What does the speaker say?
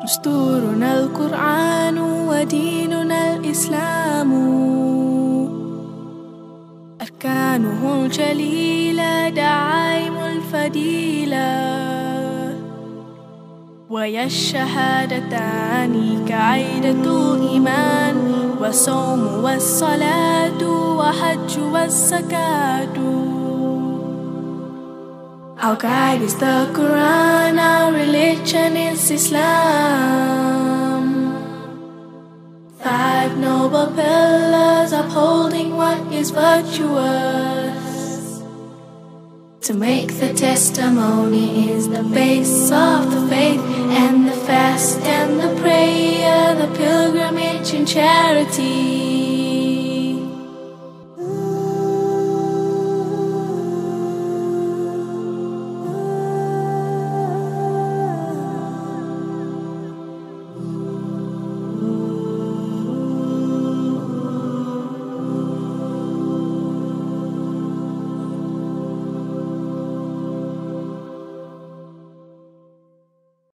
دستورنا القرآن وديننا الإسلام، أركانه الجليلة دعائم الفضيلة، ويا الشهادتان كعيدة الإيمان، والصوم والصلاة وحج والزكاة. Our guide is the Quran, our religion is Islam. 5 noble pillars upholding what is virtuous. To make the testimony is the base of the faith, and the fast and the prayer, the pilgrimage and charity.